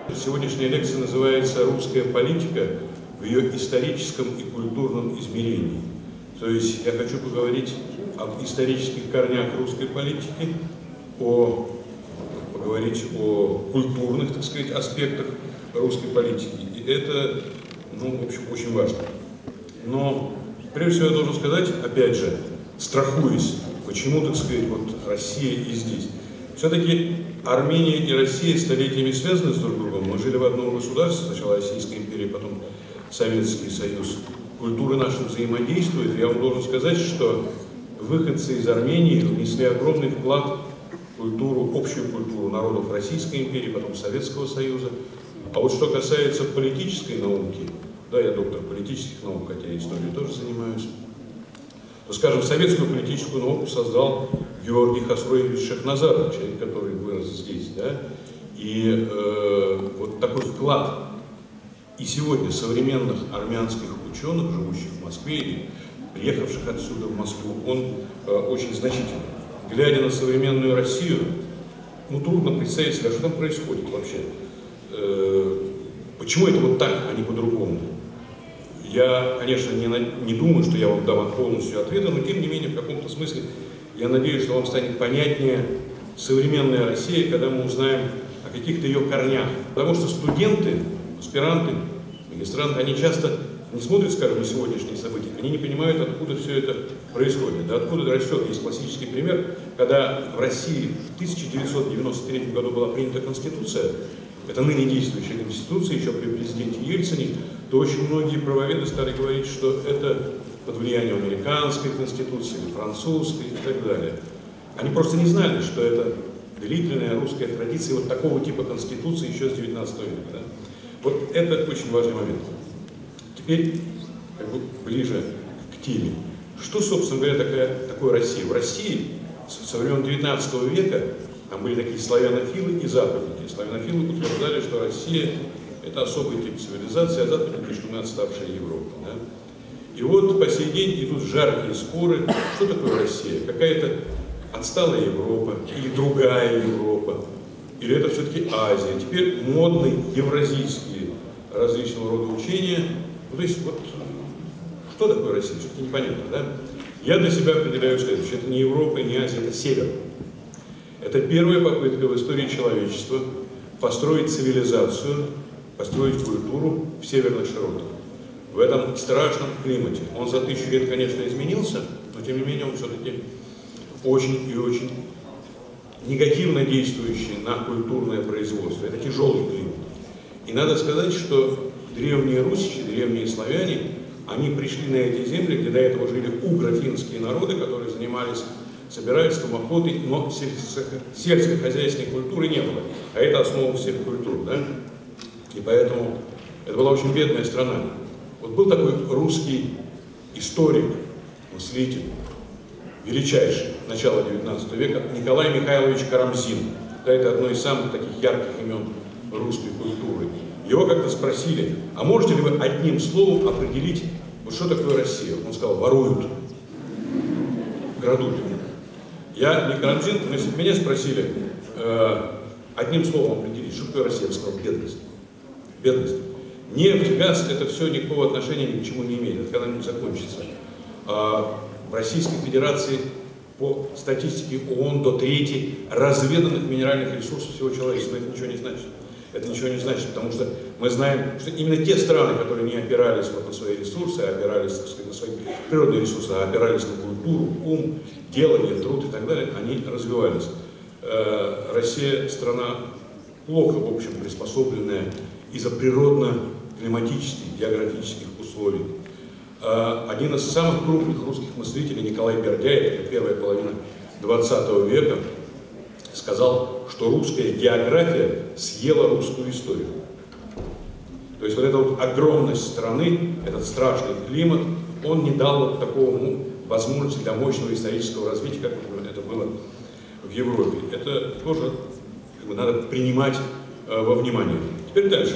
Сегодняшняя лекция называется «Русская политика в ее историческом и культурном измерении». То есть я хочу поговорить об исторических корнях русской политики, поговорить о культурных, так сказать, аспектах русской политики. И это, в общем, очень важно. Но прежде всего я должен сказать, опять же, страхуясь, почему, так сказать, вот Россия и здесь. Все-таки Армения и Россия столетиями связаны с друг другом. Мы жили в одном государстве, сначала Российская империя, потом Советский Союз. Культуры наши взаимодействуют. Я вам должен сказать, что выходцы из Армении внесли огромный вклад в культуру, общую культуру народов Российской империи, потом Советского Союза. А вот что касается политической науки, да, я доктор политических наук, хотя историей тоже занимаюсь, то, скажем, советскую политическую науку создал Георгий Хасроевич Шахназаров, человек, который вырос здесь, да, и вот такой вклад и сегодня современных армянских ученых, живущих в Москве или приехавших отсюда в Москву, он очень значительный. Глядя на современную Россию, трудно представить себе, что там происходит вообще. Почему это вот так, а не по-другому? Я, конечно, не думаю, что я вам дам полностью ответа, но тем не менее, в каком-то смысле, я надеюсь, что вам станет понятнее современная Россия, когда мы узнаем о каких-то ее корнях. Потому что студенты, аспиранты, магистранты, они часто не смотрят, скажем, на сегодняшние события, они не понимают, откуда все это происходит, да, откуда растет. Есть классический пример, когда в России в 1993 году была принята Конституция, это ныне действующая Конституция, еще при президенте Ельцине, то очень многие правоведы стали говорить, что это под влиянием американской Конституции, французской и так далее. Они просто не знали, что это длительная русская традиция вот такого типа Конституции еще с 19 века. Да? Вот это очень важный момент. Теперь ближе к теме. Что, собственно говоря, такое Россия? В России со времен 19 века там были такие славянофилы и западники. Славянофилы утверждали, что Россия – это особый тип цивилизации, а западники, что мы отставшая Европа. Да? И вот по сей день идут жаркие споры, что такое Россия? Какая-то отсталая Европа или другая Европа? Или это все-таки Азия? Теперь модные евразийские различного рода учения. То есть вот что такое Россия? Все-таки непонятно, да? Я для себя определяю следующее. Это не Европа, не Азия, это Север. Это первая попытка в истории человечества построить цивилизацию, построить культуру в северных широтах. В этом страшном климате. Он за 1000 лет, конечно, изменился, но тем не менее он все-таки очень и очень негативно действующий на культурное производство. Это тяжелый климат. И надо сказать, что древние русичи, древние славяне, они пришли на эти земли, где до этого жили угро-финские народы, которые занимались собирательством, охотой, но сельскохозяйственной культуры не было. А это основа всех культур, да? И поэтому это была очень бедная страна. Вот был такой русский историк, мыслитель, величайший, начала 19 века, Николай Михайлович Карамзин. Да, это одно из самых таких ярких имен русской культуры. Его как-то спросили, а можете ли вы одним словом определить, вот что такое Россия? Он сказал, воруют, крадут. Я не Карамзин, но если бы меня спросили одним словом определить, что такое Россия, я бы сказал, бедность. Бедность. Нефть, газ, это все никакого отношения ни к чему не имеет, это когда-нибудь закончится. В Российской Федерации по статистике ООН до трети разведанных минеральных ресурсов всего человечества. Но это ничего не значит. Это ничего не значит, потому что мы знаем, что именно те страны, которые не опирались вот на свои ресурсы, а опирались, так сказать, на свои природные ресурсы, а опирались на культуру, ум, делание, труд и так далее, они развивались. Россия страна плохо, в общем, приспособленная из-за природно-климатических, географических условий. Один из самых крупных русских мыслителей, Николай Бердяев, это первая половина 20 века, сказал, что русская география съела русскую историю. То есть вот эта вот огромность страны, этот страшный климат, он не дал вот такого возможности для мощного исторического развития, как это было в Европе. Это тоже надо принимать во внимание. Теперь дальше.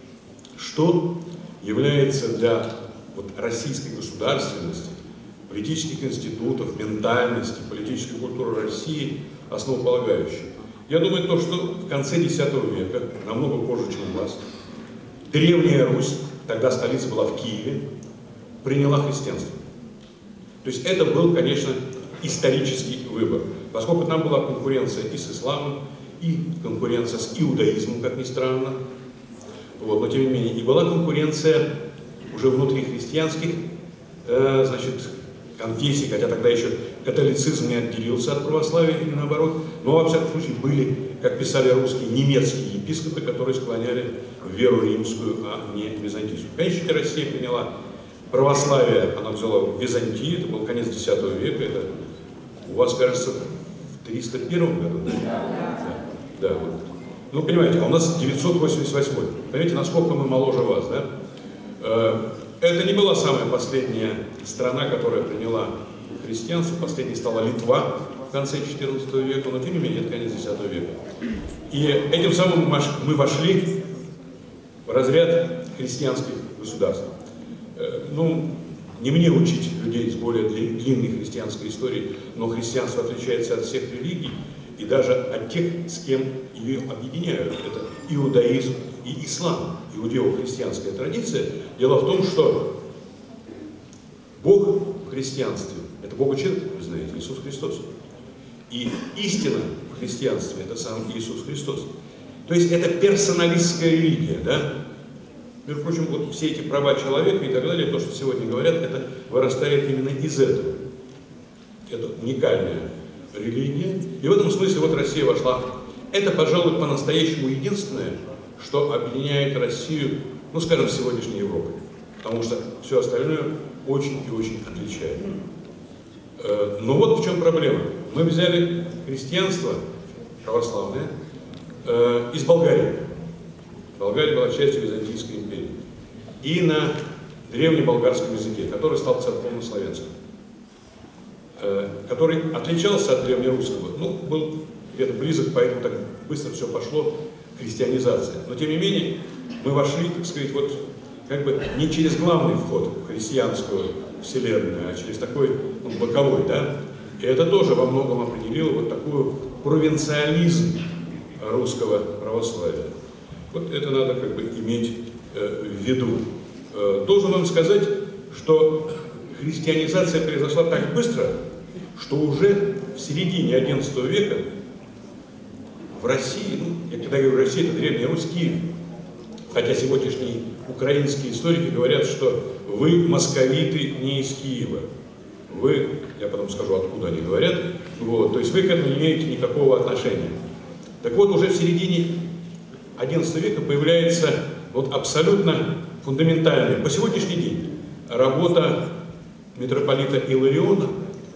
Что является для российской государственности, политических институтов, ментальности, политической культуры России основополагающей? Я думаю, то, что в конце X века, намного позже, чем у вас, Древняя Русь, тогда столица была в Киеве, приняла христианство. То есть это был, конечно, исторический выбор, поскольку там была конкуренция и с исламом, и конкуренция с иудаизмом, как ни странно, вот, но тем не менее, и была конкуренция уже внутри христианских, значит, конфессий, хотя тогда еще католицизм не отделился от православия, или наоборот, но, во всяком случае, были, как писали русские, немецкие епископы, которые склоняли веру римскую, а не византийскую. Конечно, Россия приняла православие, она взяла в Византии, это был конец X века, это у вас, кажется, в 301 году, да, вот. Ну, понимаете, а у нас 988. Понимаете, насколько мы моложе вас, да? Это не была самая последняя страна, которая приняла христианство. Последней стала Литва в конце XIV века, но тем не менее это конец X века. И этим самым мы вошли в разряд христианских государств. Ну, не мне учить людей с более длинной христианской историей, но христианство отличается от всех религий и даже от тех, с кем ее объединяют. Это иудаизм и ислам, иудео-христианская традиция. Дело в том, что Бог в христианстве – это Бога-человек, вы знаете, Иисус Христос. И истина в христианстве – это сам Иисус Христос. То есть это персоналистская религия, да? Между прочим, вот все эти права человека и так далее, то, что сегодня говорят, это вырастает именно из этого. Это уникальная религия. И в этом смысле вот Россия вошла. Это, пожалуй, по-настоящему единственное, что объединяет Россию, ну, скажем, с сегодняшней Европой. Потому что все остальное очень и очень отличает. Но вот в чем проблема. Мы взяли христианство православное из Болгарии. Болгария была частью Византийской империи. И на древнеболгарском языке, который стал церковнославянским, который отличался от древнерусского, ну, был где-то близок, поэтому так быстро все пошло, христианизация. Но тем не менее, мы вошли, так сказать, вот как бы не через главный вход в христианскую вселенную, а через такой, ну, боковой, да? И это тоже во многом определило вот такой провинциализм русского православия. Вот это надо как бы иметь в виду. Должен вам сказать, что христианизация произошла так быстро, что уже в середине XI века в России, ну, я когда говорю Россия, это Древняя Русь, Киев, хотя сегодняшние украинские историки говорят, что вы, московиты, не из Киева. Вы, я потом скажу, откуда они говорят, вот, то есть вы к этому не имеете никакого отношения. Так вот, уже в середине XI века появляется вот абсолютно фундаментальная, по сегодняшний день, работа митрополита Илариона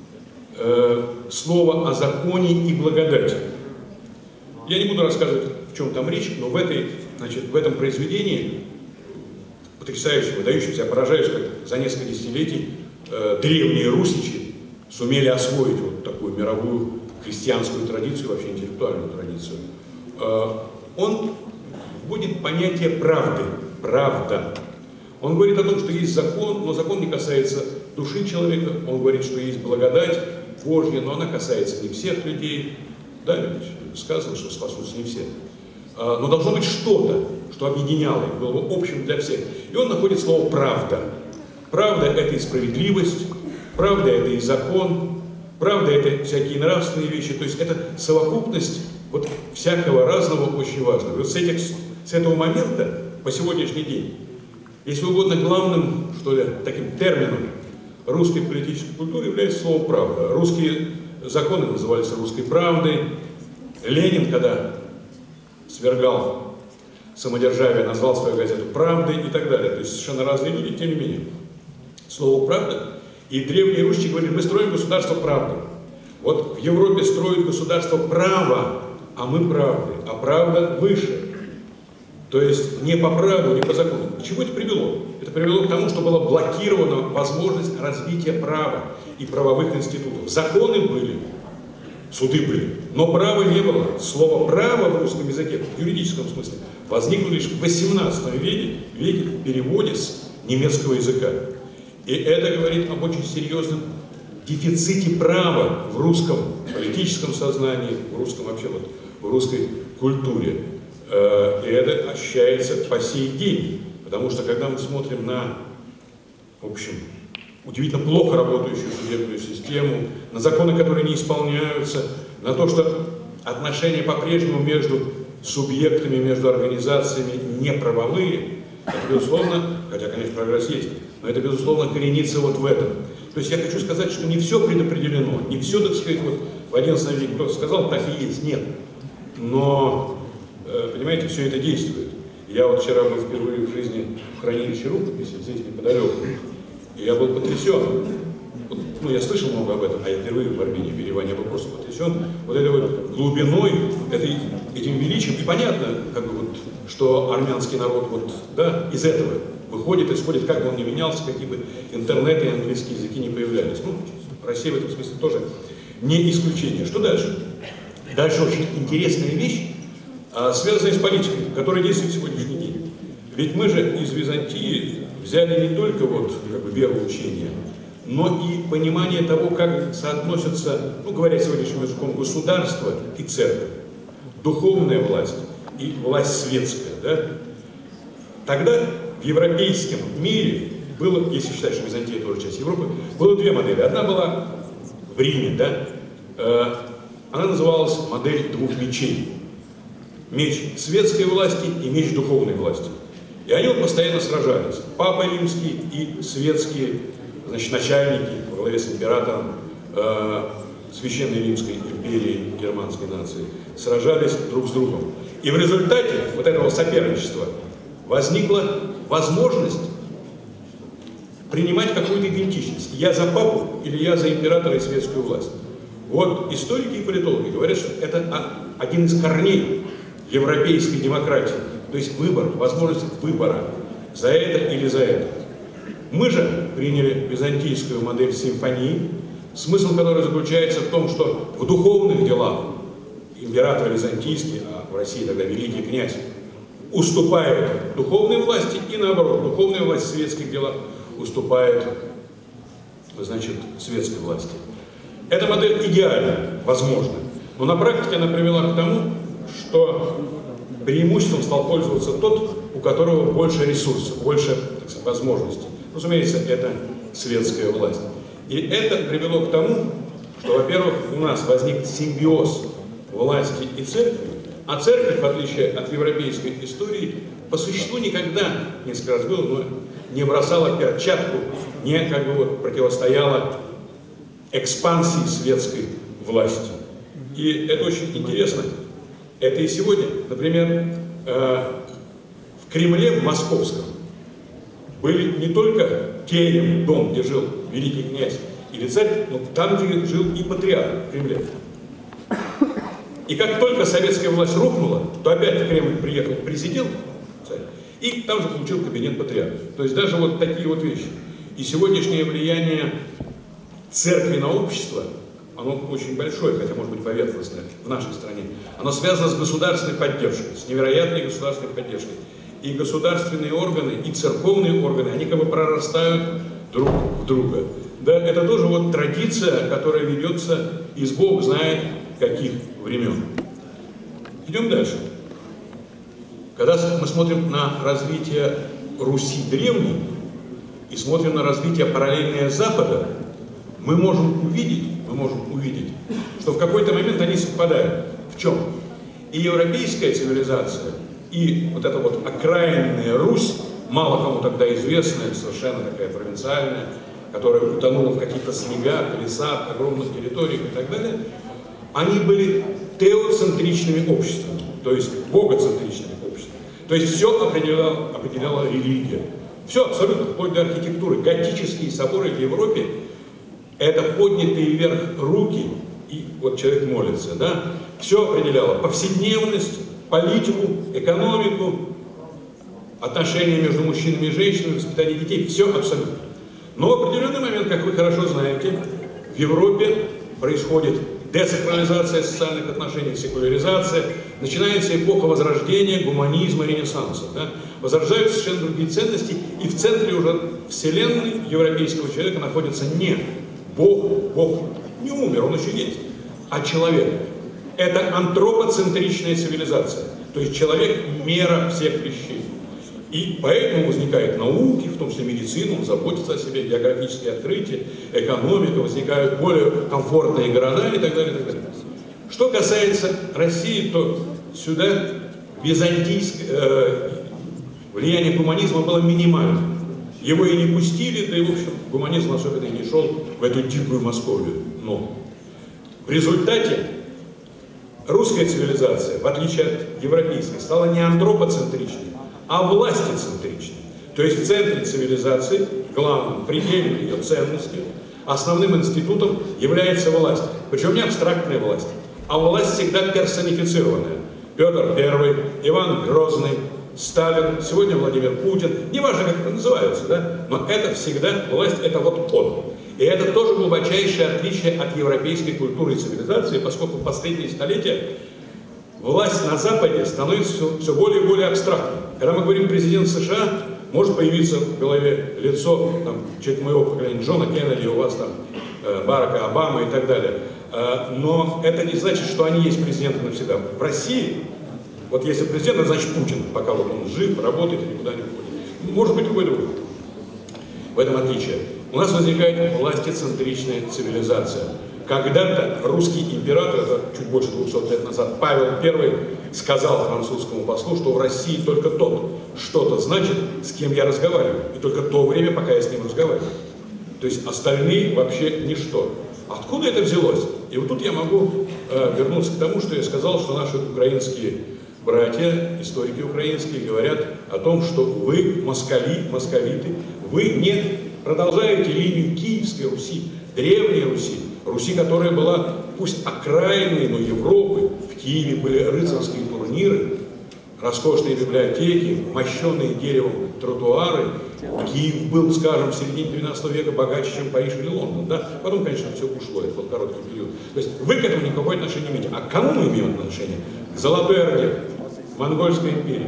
«Слово о законе и благодати». Я не буду рассказывать, в чем там речь, но в этом произведении, потрясающе, выдающемся, я поражаюсь, как за несколько десятилетий древние русичи сумели освоить вот такую мировую христианскую традицию, вообще интеллектуальную традицию. Он вводит понятие правды, правда. Он говорит о том, что есть закон, но закон не касается души человека. Он говорит, что есть благодать Божья, но она касается не всех людей. Да, ведь сказано, что спасутся не все. Но должно быть что-то, что объединяло их, было бы общим для всех. И он находит слово «правда». Правда – это и справедливость, правда – это и закон, правда – это всякие нравственные вещи. То есть это совокупность вот всякого разного очень важного. Вот с этого момента по сегодняшний день, если угодно, главным, что ли, таким термином русской политической культуры является слово «правда». Русские законы назывались русской правдой. Ленин, когда свергал самодержавие, назвал свою газету «Правдой» и так далее. То есть совершенно разные люди, тем не менее. Слово «правда». И древние русичи говорили, мы строим государство правды. Вот в Европе строят государство права, а мы правды, а правда выше. То есть не по праву, не по закону. К чему это привело? Это привело к тому, что была блокирована возможность развития права и правовых институтов. Законы были, суды были, но права не было. Слово «право» в русском языке, в юридическом смысле, возникло лишь в XVIII веке в переводе с немецкого языка. И это говорит об очень серьезном дефиците права в русском политическом сознании, в русском вообще вот в русской культуре. И это ощущается по сей день, потому что когда мы смотрим на, в общем, удивительно плохо работающую судебную систему, на законы, которые не исполняются, на то, что отношения по-прежнему между субъектами, между организациями не правовые, это, безусловно, хотя, конечно, прогресс есть, но это, безусловно, коренится вот в этом. То есть я хочу сказать, что не все предопределено, не все, так сказать, вот в XI веке кто-то сказал, так и есть, нет. Но, понимаете, все это действует. Я вот вчера был впервые в жизни в хранилище рукописи, здесь неподалеку, и я был потрясен. Ну, я слышал много об этом, а я впервые в Армении, в Ереване, я был просто потрясен вот этой вот глубиной, этим величием. И понятно, как бы вот, что армянский народ вот, да, из этого выходит, исходит, как бы он ни менялся, какие бы интернеты и английские языки не появлялись. Ну, Россия в этом смысле тоже не исключение. Что дальше? Дальше очень интересная вещь, связанная с политикой, которая действует в сегодняшний день. Ведь мы же из Византии взяли не только вот, как бы, вероучение, но и понимание того, как соотносятся, ну, говоря сегодняшним языком, государство и церковь, духовная власть и власть светская. Да? Тогда в европейском мире было, если считать, что Византия тоже часть Европы, было две модели. Одна была в Риме, да? Она называлась модель двух мечей. Меч светской власти и меч духовной власти. И они вот постоянно сражались. Папа римский и светские, значит, начальники во главе с императором Священной Римской империи германской нации сражались друг с другом. И в результате вот этого соперничества возникла возможность принимать какую-то идентичность. Я за папу или я за императора и светскую власть. Вот историки и политологи говорят, что это один из корней европейской демократии. То есть выбор, возможность выбора за это или за это. Мы же приняли византийскую модель симфонии, смысл которой заключается в том, что в духовных делах император византийский, а в России тогда великий князь, уступает духовной власти, и наоборот, духовная власть в светских делах уступает, значит, светской власти. Эта модель идеальна, возможно, но на практике она привела к тому, что преимуществом стал пользоваться тот, у которого больше ресурсов, больше, так сказать, возможностей. Разумеется, это светская власть. И это привело к тому, что, во-первых, у нас возник симбиоз власти и церкви, а церковь, в отличие от европейской истории, по существу никогда, несколько раз было, но не бросала перчатку, не как бы вот противостояла экспансии светской власти. И это очень интересно. Это и сегодня, например, в Кремле, в Московском, были не только терем, дом, где жил великий князь или царь, но там, где жил и патриарх в Кремле. И как только советская власть рухнула, то опять в Кремль приехал президент, царь, и там же получил кабинет патриарха. То есть даже вот такие вот вещи. И сегодняшнее влияние церкви на общество, оно очень большое, хотя может быть поверхностное в нашей стране. Оно связано с государственной поддержкой, с невероятной государственной поддержкой. И государственные органы, и церковные органы, они как бы прорастают друг в друга. Да, это тоже вот традиция, которая ведется из Бог знает каких времен. Идем дальше. Когда мы смотрим на развитие Руси древней и смотрим на развитие параллельное Запада, мы можем увидеть, что в какой-то момент они совпадают. В чем? И европейская цивилизация, и вот эта вот окраинная Русь, мало кому тогда известная, совершенно такая провинциальная, которая утонула в каких-то снегах, лесах, огромных территориях и так далее, они были теоцентричными обществами, то есть богоцентричными обществами. То есть все определяла религия. Все абсолютно, вплоть до архитектуры. Готические соборы в Европе — это поднятые вверх руки, и вот человек молится, да? Все определяло повседневность, политику, экономику, отношения между мужчинами и женщинами, воспитание детей, все абсолютно. Но в определенный момент, как вы хорошо знаете, в Европе происходит десакрализация социальных отношений, секуляризация, начинается эпоха Возрождения, гуманизма, Ренессанса. Да? Возрождаются совершенно другие ценности, и в центре уже вселенной европейского человека находится не Бог, Бог не умер, он еще есть, а человек. Это антропоцентричная цивилизация. То есть человек – мера всех вещей. И поэтому возникают науки, в том числе медицина, он заботится о себе, географические открытия, экономика, возникают более комфортные города и так далее, и так далее. Что касается России, то сюда византийское влияние гуманизма было минимальным. Его и не пустили, да и, в общем, гуманизм особенно и не шел в эту дикую Московию. Но в результате русская цивилизация, в отличие от европейской, стала не антропоцентричной, а властицентричной. То есть в центре цивилизации, главным пределом ее ценности, основным институтом является власть. Причем не абстрактная власть, а власть всегда персонифицированная. Петр I, Иван Грозный, Сталин, сегодня Владимир Путин, неважно, как это называется, да? Но это всегда власть, это вот он. И это тоже глубочайшее отличие от европейской культуры и цивилизации, поскольку в последние столетия власть на Западе становится все более и более абстрактной. Когда мы говорим президент США, может появиться в голове лицо человек моего поколения, Джона Кеннеди, у вас там Барака Обама и так далее. Но это не значит, что они есть президенты навсегда. В России, вот если президент, это значит Путин, пока вот он жив, работает и никуда не уходит. Может быть любой другой. В этом отличие. У нас возникает властицентричная цивилизация. Когда-то русский император, это чуть больше 200 лет назад, Павел I сказал французскому послу, что в России только тот что-то значит, с кем я разговариваю. И только то время, пока я с ним разговариваю. То есть остальные вообще ничто. Откуда это взялось? И вот тут я могу вернуться к тому, что я сказал, что наши украинские братья, историки украинские, говорят о том, что вы, москали, московиты, вы не продолжаете линию Киевской Руси, Древней Руси, Руси, которая была, пусть окраинной, но Европы. В Киеве были рыцарские турниры, роскошные библиотеки, мощенные деревом тротуары. Киев был, скажем, в середине 12 века богаче, чем Париж или Лондон. Да? Потом, конечно, все ушло, это был короткий период. То есть вы к этому никакого отношения не имеете. А к кому мы имеем отношение? К Золотой Орде, Монгольской империи.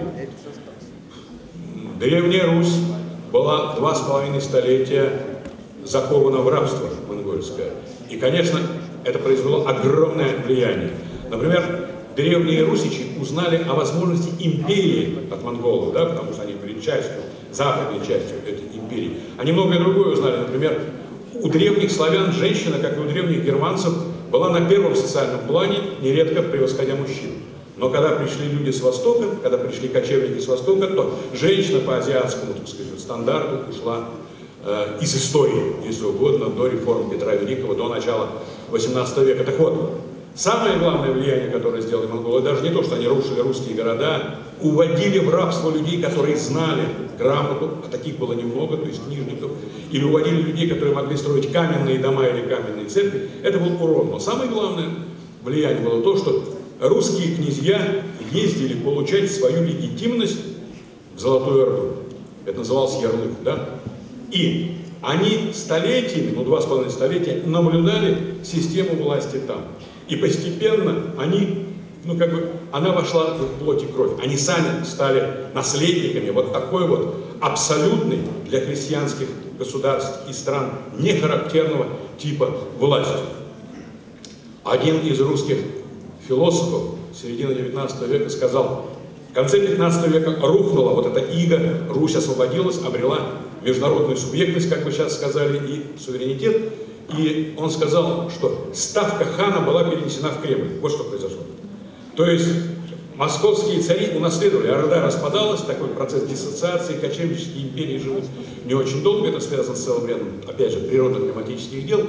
Древняя Русь была 2,5 столетия закована в рабство монгольское. И, конечно, это произвело огромное влияние. Например, древние русичи узнали о возможности империи от монголов, да, потому что они были частью, западной частью этой империи. Они многое другое узнали. Например, у древних славян женщина, как и у древних германцев, была на первом социальном плане, нередко превосходя мужчин. Но когда пришли люди с Востока, когда пришли кочевники с Востока, то женщина по азиатскому, так сказать, стандарту ушла из истории, если угодно, до реформ Петра Великого, до начала XVIII века. Так вот, самое главное влияние, которое сделали монголы, даже не то, что они рушили русские города, уводили в рабство людей, которые знали грамоту, а таких было немного, то есть книжников, или уводили людей, которые могли строить каменные дома или каменные церкви. Это был урон. Но самое главное влияние было то, что русские князья ездили получать свою легитимность в Золотую Орду. Это называлось ярлык, да? И они столетиями, 2,5 столетия, наблюдали систему власти там. И постепенно она вошла в их плоть и кровь. Они сами стали наследниками вот такой вот абсолютной для христианских государств и стран нехарактерного типа власти. Один из русских философов середины 19 века сказал: в конце 15 века рухнула вот эта ига, Русь освободилась, обрела международную субъектность, как вы сейчас сказали, и суверенитет. И он сказал, что ставка хана была перенесена в Кремль. Вот что произошло. То есть московские цари унаследовали, Орда распадалась, такой процесс диссоциации, кочевнические империи живут не очень долго, это связано с целым рядом, опять же, природно-климатических дел.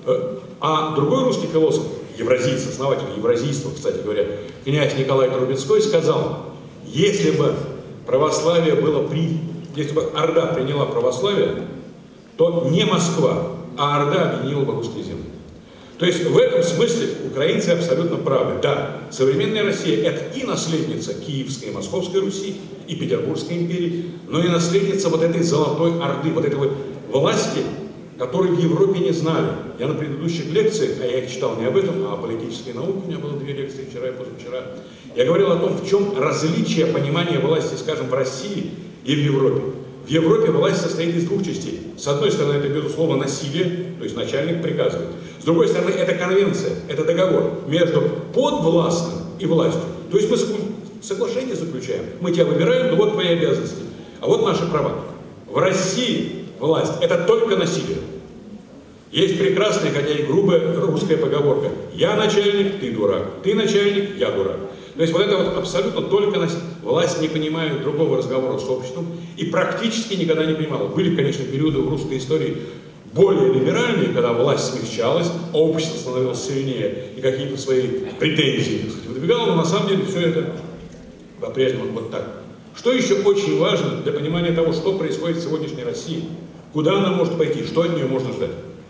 А другой русский философ, евразийц, основатель евразийства, кстати говоря, князь Николай Трубецкой, сказал: если бы православие было если бы Орда приняла православие, то не Москва, а Орда объединила бы русские земли. То есть в этом смысле украинцы абсолютно правы. Да, современная Россия – это и наследница Киевской и Московской Руси, и Петербургской империи, но и наследница вот этой Золотой Орды, вот этой вот власти, которой в Европе не знали. Я на предыдущих лекциях, а я их читал не об этом, а о политической науке, у меня было 2 лекции вчера и позавчера, я говорил о том, в чем различие понимания власти, скажем, в России и в Европе. в Европе власть состоит из двух частей. С одной стороны, это, безусловно, насилие, то есть начальник приказывает. С другой стороны, это конвенция, это договор между подвластным и властью. То есть мы соглашение заключаем, мы тебя выбираем, но вот твои обязанности, а вот наши права. В России власть – это только насилие. Есть прекрасная, хотя и грубая русская поговорка: «Я начальник, ты дурак, ты начальник, я дурак». То есть вот это вот абсолютно только насилие. Власть не понимает другого разговора с обществом и практически никогда не понимала. Были, конечно, периоды в русской истории более либеральные, когда власть смягчалась, а общество становилось сильнее и какие-то свои претензии выдвигало, но на самом деле все это по-прежнему вот так. Что еще очень важно для понимания того, что происходит в сегодняшней России, куда она может пойти, что от нее можно ждать?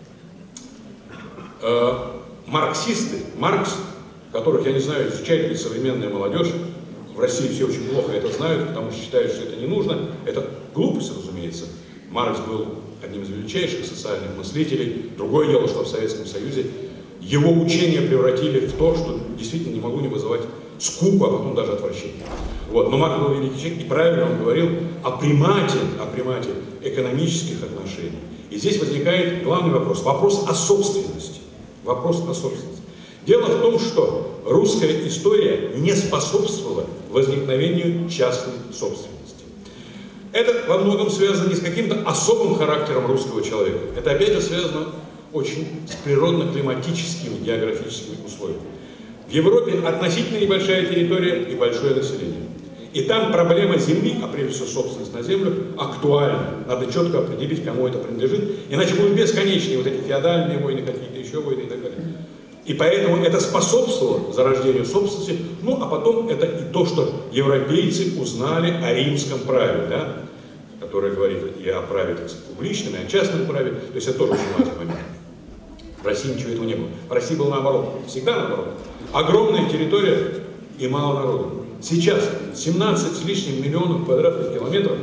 Марксисты, Маркс, которых, я не знаю, изучает ли современная молодежь, в России все очень плохо это знают, потому что считают, что это не нужно. Это глупость, разумеется. Маркс был одним из величайших социальных мыслителей. Другое дело, что в Советском Союзе его учения превратили в то, что действительно не могло не вызывать скуку, а потом даже отвращение. Вот. Но Маркс был великий человек, и правильно он говорил о примате экономических отношений. И здесь возникает главный вопрос, вопрос о собственности. Вопрос о собственности. Дело в том, что русская история не способствовала возникновению частной собственности. Это во многом связано не с каким-то особым характером русского человека. Это опять же связано очень с природно-климатическими, географическими условиями. В Европе относительно небольшая территория и большое население. И там проблема земли, а прежде всего собственность на землю, актуальна. Надо четко определить, кому это принадлежит. Иначе будут бесконечные вот эти феодальные войны, какие-то еще войны и так далее. И поэтому это способствовало зарождению собственности. Ну, а потом это и то, что европейцы узнали о римском праве, да, которое говорит и о праве публичном, и о частном праве. То есть это тоже очень важный момент. В России ничего этого не было. В России было наоборот. Всегда наоборот. Огромная территория и мало народу. Сейчас 17 с лишним миллионов квадратных километров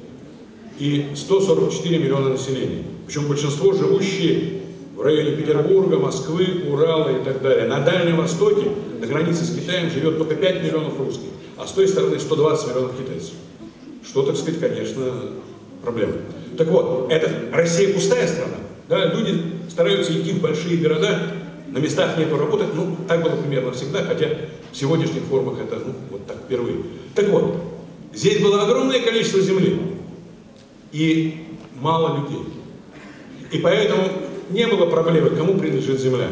и 144 миллиона населения. Причем большинство живущие в районе Петербурга, Москвы, Урала и так далее. На Дальнем Востоке, на границе с Китаем, живет только 5 миллионов русских, а с той стороны 120 миллионов китайцев. Что, так сказать, конечно, проблема. Так вот, это Россия пустая страна. Да? Люди стараются идти в большие города, на местах нету работы. Ну, так было примерно всегда, хотя в сегодняшних формах это вот так впервые. Так вот, здесь было огромное количество земли и мало людей. И поэтому не было проблемы, кому принадлежит земля.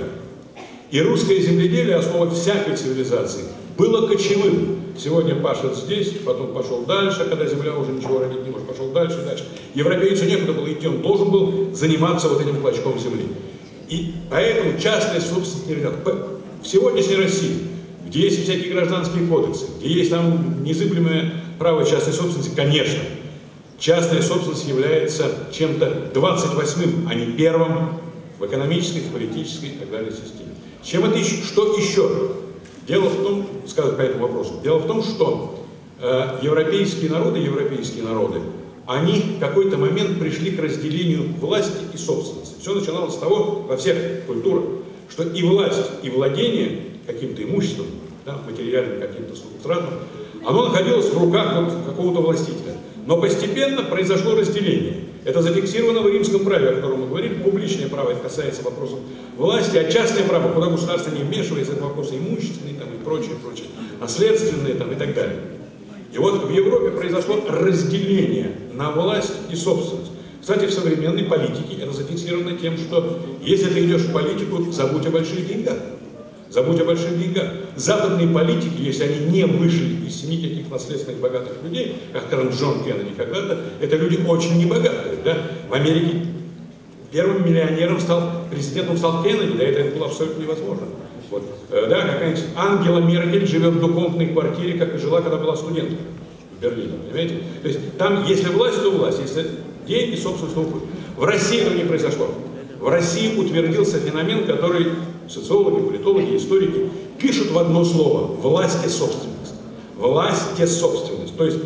И русское земледелие, основа всякой цивилизации, было кочевым. Сегодня пашет здесь, потом пошел дальше, когда земля уже ничего родить не может, пошел дальше, дальше. Европейцу некуда было идти, он должен был заниматься вот этим клочком земли. И поэтому частная собственность нельзя. В сегодняшней России, где есть всякие гражданские кодексы, где есть там незыблемое право частной собственности, конечно, частная собственность является чем-то 28-м, а не первым в экономической, в политической и так далее системе. Чем это еще? Что еще? Дело в том, сказать по этому вопросу, дело в том, что европейские народы, они в какой-то момент пришли к разделению власти и собственности. Все начиналось с того, во всех культурах, что и власть, и владение каким-то имуществом, да, материальным каким-то стратом, оно находилось в руках вот какого-то властителя. Но постепенно произошло разделение. Это зафиксировано в римском праве, о котором мы говорили. Публичное право это касается вопросов власти, а частное право, куда государство не вмешивается, это вопросы имущественные там, и прочее, наследственные там, и так далее. И вот в Европе произошло разделение на власть и собственность. Кстати, в современной политике это зафиксировано тем, что если ты идешь в политику, забудь о больших деньгах. Забудь о больших деньгах. Западные политики, если они не вышли из семьи таких наследственных богатых людей, как, скажем, Джон Кеннеди когда-то, это люди очень небогатые. Да? В Америке первым миллионером президентом стал Кеннеди, до этого это было абсолютно невозможно. Вот. Да, какая-нибудь Ангела Меркель живет в двухкомнатной квартире, как и жила, когда была студенткой в Берлине, понимаете? То есть там, если власть, то власть, если деньги, собственно, то уходит. В России этого не произошло. В России утвердился феномен, который социологи, политологи, историки пишут в одно слово: власть и собственность. Власть и собственность. То есть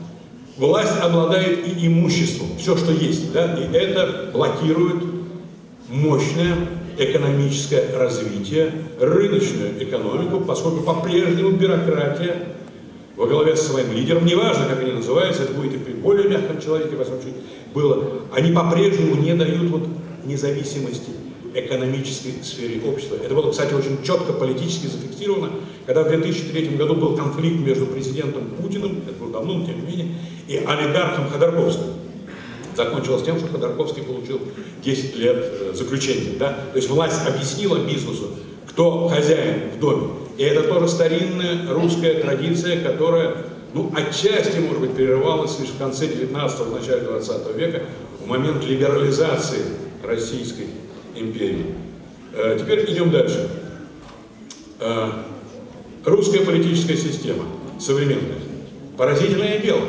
власть обладает и имуществом, все, что есть, да, и это блокирует мощное экономическое развитие, рыночную экономику, поскольку по-прежнему бюрократия во главе со своим лидером, неважно, как они называются, это будет и при более мягком человеке, во всяком случае, было, они по-прежнему не дают вот независимости экономической сфере общества. Это было, кстати, очень четко политически зафиксировано, когда в 2003 году был конфликт между президентом Путиным, это было давно, но тем не менее, и олигархом Ходорковским. Закончилось тем, что Ходорковский получил 10 лет заключения. Да? То есть власть объяснила бизнесу, кто хозяин в доме. И это тоже старинная русская традиция, которая, ну, отчасти, может быть, прерывалась лишь в конце 19-го, в начале 20 века, в момент либерализации Российской империи. Теперь идем дальше. Русская политическая система, современная. Поразительное дело.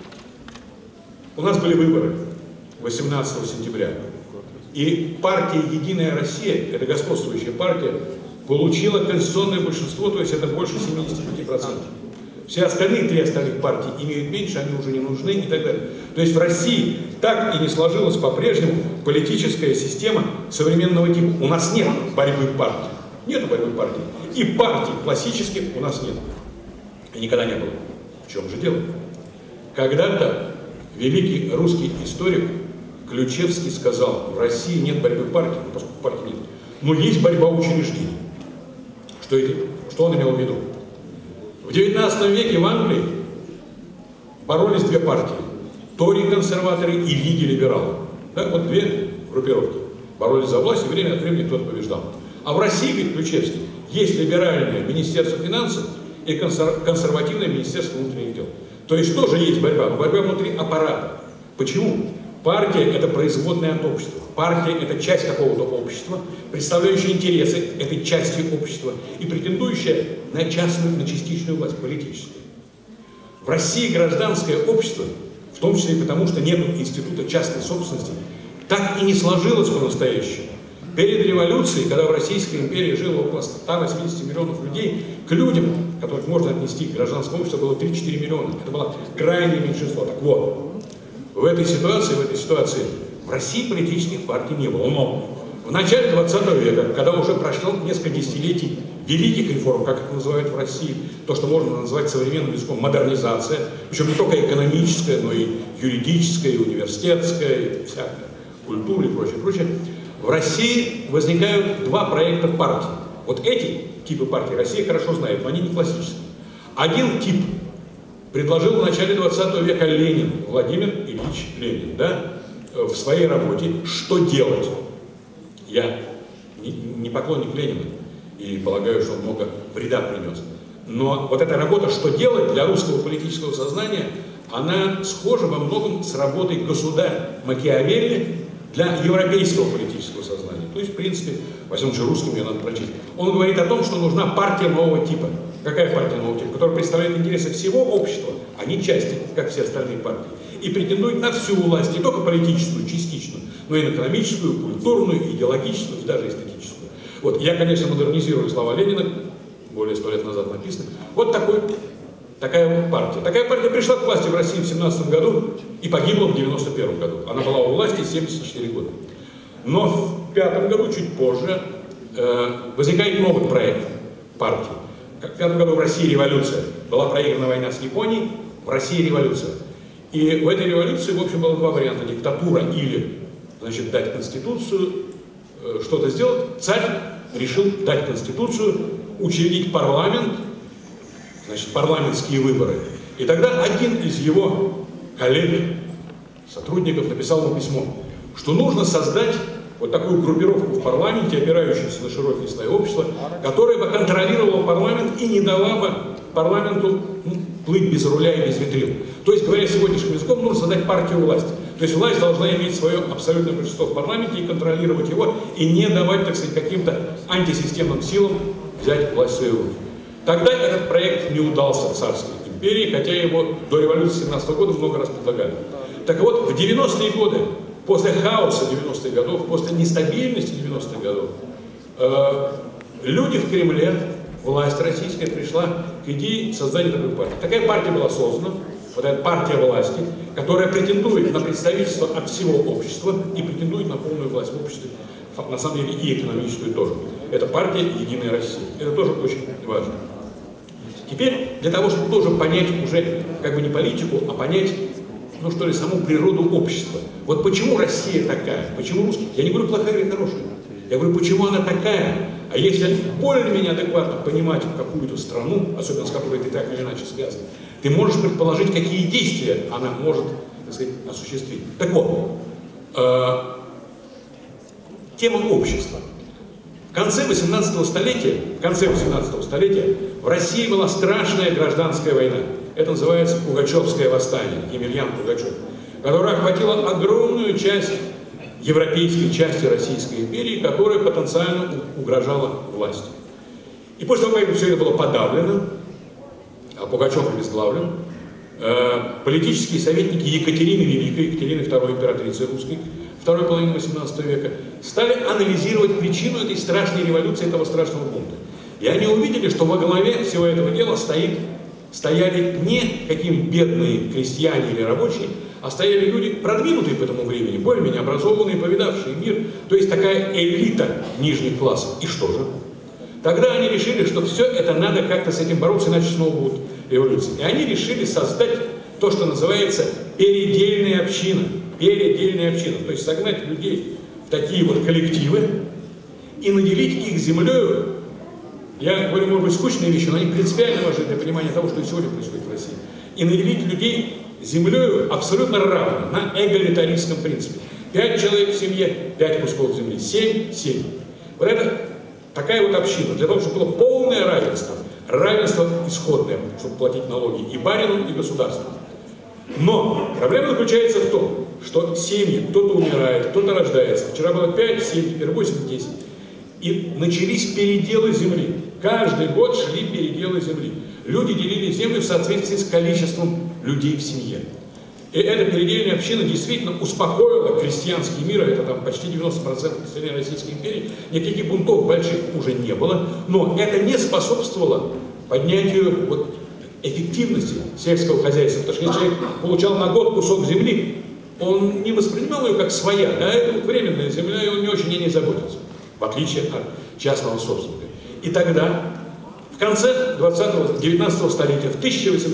У нас были выборы 18 сентября. И партия «Единая Россия», это господствующая партия, получила конституционное большинство, то есть это больше 75%. Все остальные, 3 остальных партии имеют меньше, они уже не нужны и так далее. То есть в России так и не сложилась по-прежнему политическая система современного типа. У нас нет борьбы партий. Нет борьбы партий. И партий классических у нас нет. И никогда не было. В чем же дело? Когда-то великий русский историк Ключевский сказал, в России нет борьбы партий, поскольку партий нет, но есть борьба учреждений. Что он имел в виду? В 19 веке в Англии боролись 2 партии. Тори-консерваторы и Лиги-либералы. Так вот 2 группировки. Боролись за власть, и время от времени кто-то побеждал. А в России, говорит Ключевский, есть либеральное Министерство финансов и консервативное Министерство внутренних дел. То есть тоже есть борьба, но борьба внутри аппарата. Почему? Партия – это производная от общества. Партия – это часть какого-то общества, представляющая интересы этой части общества и претендующая на частную, на частичную власть политическую. В России гражданское общество, в том числе и потому, что нет института частной собственности, так и не сложилось по-настоящему. Перед революцией, когда в Российской империи жило около 180 миллионов людей, к людям, которых можно отнести к гражданскому обществу, было 3-4 миллиона. Это было крайнее меньшинство. Так вот, в этой ситуации в России политических партий не было. Но в начале 20 века, когда уже прошло несколько десятилетий великих реформ, как это называют в России, то, что можно назвать современным языком модернизация, причем не только экономическая, но и юридическая, и университетская, и всякая культура и прочее, прочее, в России возникают 2 проекта партий. Вот эти типы партий Россия хорошо знает, но они не классические. Один тип предложил в начале 20 века Ленин, Владимир Ильич Ленин, да, в своей работе «Что делать?». Я не поклонник Ленина и полагаю, что он много вреда принес. Но вот эта работа «Что делать?» для русского политического сознания, она схожа во многом с работой государя Макиавелли для европейского политического сознания. То есть, в принципе, во всяком случае, русским ее надо прочесть. Он говорит о том, что нужна партия нового типа. Какая партия нового типа? Которая представляет интересы всего общества, а не части, как все остальные партии. И претендует на всю власть, не только политическую, частичную, но и экономическую, культурную, идеологическую и даже эстетическую. Вот, я, конечно, модернизирую слова Ленина, более 100 лет назад написано. Вот такая партия. Такая партия пришла к власти в России в 1917 году и погибла в 1991 году. Она была у власти 74 года. Но в 1905 году, чуть позже, возникает новый проект партии. В 1905 году в России революция. Была проиграна война с Японией, в России революция. И в этой революции, в общем, было 2 варианта. Диктатура или, значит, дать конституцию, что-то сделать. Царь решил дать конституцию, учредить парламент, значит, парламентские выборы. И тогда один из его коллег, сотрудников, написал ему письмо, что нужно создать вот такую группировку в парламенте, опирающуюся на широкие слои общества, которая бы контролировала парламент и не дала бы парламенту плыть без руля и без витрил. То есть, говоря сегодняшним языком, нужно создать партию власти. То есть власть должна иметь свое абсолютное большинство в парламенте и контролировать его, и не давать, так сказать, каким-то антисистемным силам взять власть в свои руки. Тогда этот проект не удался царской империи, хотя его до революции 17 года много раз предлагали. Так вот, в 90-е годы, после хаоса 90-х годов, после нестабильности 90-х годов, люди в Кремле, власть российская пришла к идее создания такой партии. Такая партия была создана, вот эта партия власти, которая претендует на представительство от всего общества и претендует на полную власть в обществе, на самом деле и экономическую тоже. Это партия «Единая Россия». Это тоже очень важно. Теперь для того, чтобы тоже понять уже как бы не политику, а понять, ну что ли, саму природу общества. Вот почему Россия такая, почему русские, я не говорю плохая или хорошая, я говорю, почему она такая. А если более-менее адекватно понимать какую-то страну, особенно с которой ты так или иначе связан, ты можешь предположить, какие действия она может, так сказать, осуществить. Так вот, тема общества. В конце 18 столетия в России была страшная гражданская война. Это называется Пугачевское восстание, Емельян Пугачев, которое охватило огромную часть европейской части Российской империи, которая потенциально угрожала власти. И после того, как все это было подавлено, а Пугачев обезглавлен, политические советники Екатерины Великой, Екатерины II императрицы русской, второй половины 18 века, стали анализировать причину этой страшной революции, этого страшного бунта. И они увидели, что во главе всего этого дела стояли не какие-нибудь бедные крестьяне или рабочие, а стояли люди, продвинутые по этому времени, более-менее образованные, повидавшие мир, то есть такая элита нижних классов. И что же? Тогда они решили, что все это надо как-то с этим бороться, иначе снова будут революции. И они решили создать то, что называется передельная община. Передельная община. То есть согнать людей в такие вот коллективы и наделить их землею. Я говорю, может быть, скучные вещи, но они принципиально важны для понимания того, что и сегодня происходит в России. И наделить людей землею абсолютно равно, на эгалитаристском принципе. 5 человек в семье, 5 кусков земли, 7, 7. Вот это такая вот община, для того, чтобы было полное равенство. Равенство исходное, чтобы платить налоги и барину, и государству. Но проблема заключается в том, что семьи, кто-то умирает, кто-то рождается. Вчера было 5, 7, теперь 8, 10. И начались переделы земли. Каждый год шли переделы земли. Люди делили землю в соответствии с количеством людей в семье. И эта передельная община действительно успокоила крестьянский мир, это там почти 90% населения Российской империи, никаких бунтов больших уже не было, но это не способствовало поднятию вот эффективности сельского хозяйства, потому что если человек получал на год кусок земли, он не воспринимал ее как своя, да, это вот временная земля, и он не очень о ней заботился, в отличие от частного собственника. И тогда, в конце 19 столетия, в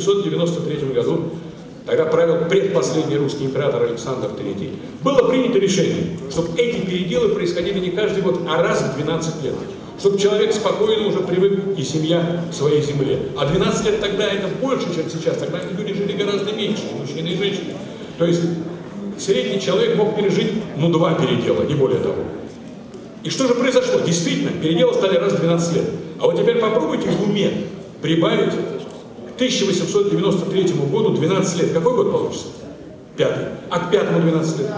1893 году, тогда правил предпоследний русский император Александр III, было принято решение, чтобы эти переделы происходили не каждый год, а раз в 12 лет. Чтобы человек спокойно уже привык и семья к своей земле. А 12 лет тогда это больше, чем сейчас. Тогда люди жили гораздо меньше, и мужчины, и женщины. То есть средний человек мог пережить, 2 передела, не более того. И что же произошло? Действительно, переделы стали раз в 12 лет. А вот теперь попробуйте в уме прибавить к 1893 году 12 лет. Какой год получится? 5-й. А к 5-му 12 лет?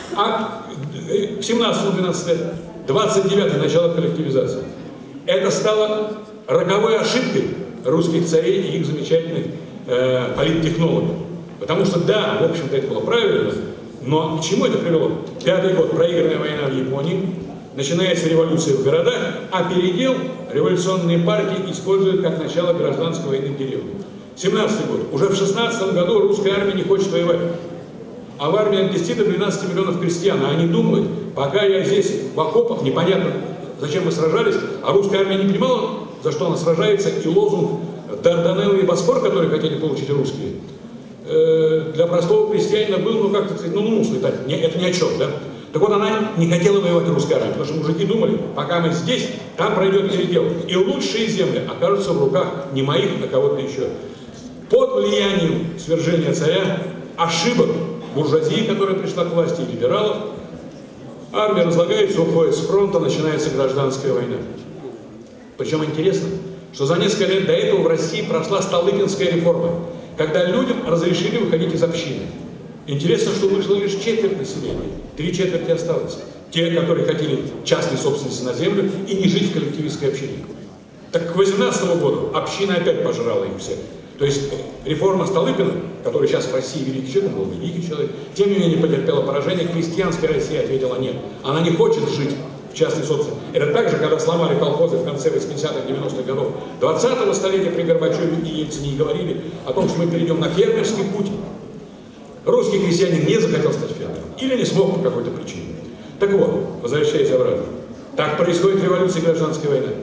А к 17-му 12 лет? 29-й, начало коллективизации. Это стало роковой ошибкой русских царей и их замечательных политтехнологов. Потому что, да, в общем-то, это было правильно, но к чему это привело? 5-й год, проигранная война в Японии, начинается революция в городах, а передел революционные партии используют как начало гражданской войны в деревне. 17-й год. Уже в 16-м году русская армия не хочет воевать. А в армии от 10 до 12 миллионов крестьян. А они думают, пока я здесь в окопах, непонятно, зачем мы сражались, а русская армия не понимала, за что она сражается, и лозунг Дарданеллы и Босфор, который хотели получить русские, для простого крестьянина был, ну как-то сказать, это ни о чем, да? Так вот, она не хотела воевать русская армия, потому что мужики думали, пока мы здесь, там пройдет передел. И лучшие земли окажутся в руках не моих, а кого-то еще. Под влиянием свержения царя, ошибок буржуазии, которая пришла к власти, и либералов, армия разлагается, уходит с фронта, начинается гражданская война. Причем интересно, что за несколько лет до этого в России прошла Столыпинская реформа, когда людям разрешили выходить из общины. Интересно, что вышло лишь 1/4 населения, 3/4 осталось. Те, которые хотели частной собственности на землю и не жить в коллективистской общине. Так к 18 году община опять пожрала их всех. То есть реформа Столыпина, который сейчас в России великий человек, он был великий человек, тем не менее потерпела поражение, крестьянская Россия ответила нет. Она не хочет жить в частной собственности. Это так же, когда сломали колхозы в конце 80-х, 90-х годов 20-го столетия при Горбачеве и Ельцине и говорили о том, что мы перейдем на фермерский путь. Русский крестьянин не захотел стать фермером или не смог по какой-то причине. Так вот, возвращаясь обратно, так происходит революция и гражданская война.